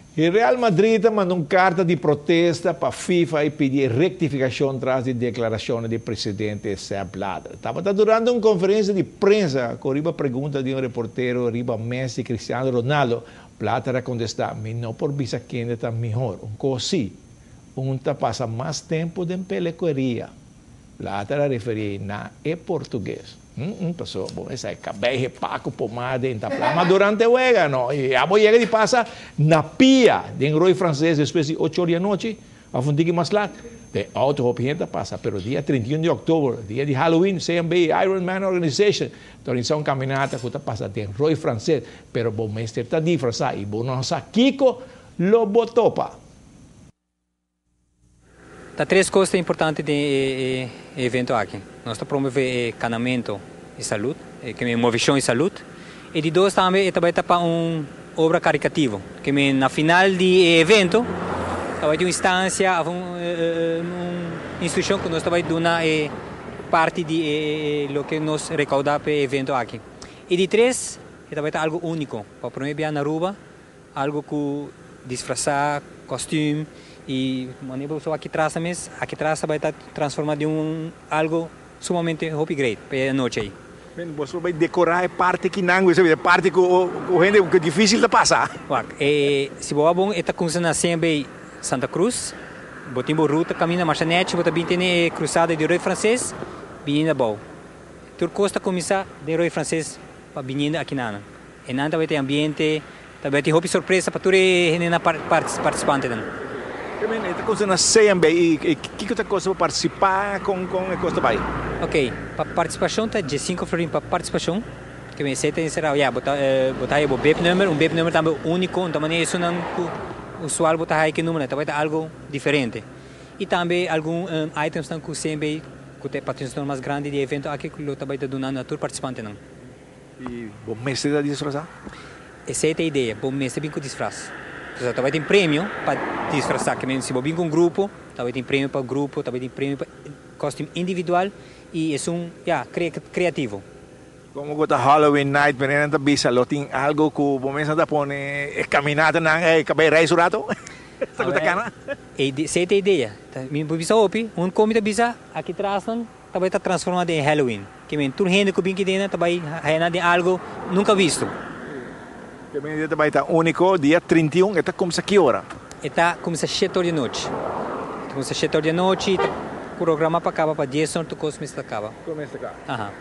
E Real Madrid mandou uma carta de protesta para a FIFA e pedir rectificação atrás de declarações do presidente Sepp Blatter. Estava durante uma conferência de imprensa, com a pergunta de um repórter, riba Messi, Cristiano Ronaldo. Blatter a contestar, mas não por visa quem está melhor. Um coisa tá passa mais tempo de pelecoria. Blatter a referir na português. Pessoal, bom, essa é cabelo, paco, pomada, mas durante o jogo, não. E a boia de passa na pia, de roi francês, depois de 8 horas da noite, a fundiga mais lá. De auto hopienta passa, pero dia 31 de outubro, dia de Halloween, CMB, Ironman Organization, então caminhada que passa de roi francês, pero bom mestre está disfarçado e bom não sabe Kiko lo botopa. Há três coisas importantes do evento aqui. Nós promovemos canamento e saúde, que é movição e saúde. E de dois também vai para uma obra caritativa, que na final do evento vai ter uma instância, uma instituição que nós vai dar parte de lo que nós recaudamos para o evento aqui. E de três, vai ter algo único, para promover na rua, algo que disfarçar, costume. E aqui atrás vai estar transformado em algo sumamente great para a noite aí. Você vai decorar a parte que não, a parte que é difícil de passar. Se você bom, está começando sempre Santa Cruz, botem boa ruta, caminha marchanete, você bem tem cruzada de Roi Francês, vindo bom. Turcosta começa de Roi Francês para vindo aqui na. E não vai ter ambiente, vai ter surpresa para todos os participantes. Esta coisa na CMB, e que outra coisa para participar com a coisa vai? Ok, para participação está de 5 florins para participação, que me aceita será, botar o BEP número, número também único, então maneira isso não usual botar aí que número, então vai ter algo diferente. E também alguns items que o CMB, que tem patrocinador mais grande de evento aqui, que também está donando a todo participante não. E bom mestre da disfarçar? Essa é a ideia, bom mestre bem com disfarce. Talvez tem prêmio para disfarçar, que se você vir com um grupo, talvez tem prêmio para o grupo, talvez tem prêmio para costume individual e é criativo. Como o Halloween night, mas não bisa, lo tem algo que o momento da pone caminhada na cabelo rei surato. Essa coisa cana. Essa é a ideia. Me bisa opi, comida bisa aqui atrás talvez está transformado em Halloween, que tudo gente que vem aqui dentro talvez é algo nunca visto. Que bem, dia vai estar único, dia 31, está começa a que hora? Está começa às 7 horas da noite. Começa às 7 horas da noite, o programa acaba para 10 horas, começa a acabar. Começa a acabar.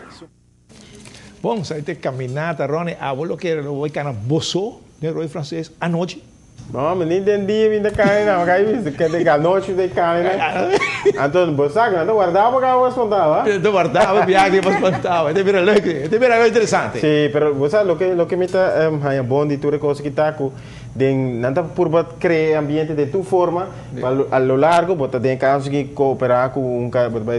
Bom, sai ter caminhada, Rony, abuelo que vai cana boço, de Roi francês, à noite. Não, mas nem entendi ainda cá, não, cá isso, que de noite de cá, né? Então, você não guardava cá ou espontava? Eu guardava, viagem para espontava, é bem interessante. Sim, mas você lo que me está é bom de tudo coisa que está com não está por criar ambiente de tua forma, a lo largo, você tem que cooperar com um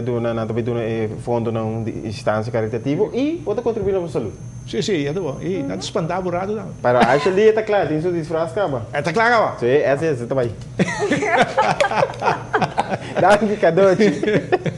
fundo na instância caritativa e você contribuir para a saúde. Sim, é bom. E não espantar o rato não. Para a ali está claro, tem seu disfarce acaba. Está claro acaba? Sim, essa está bem. Dá um indicador.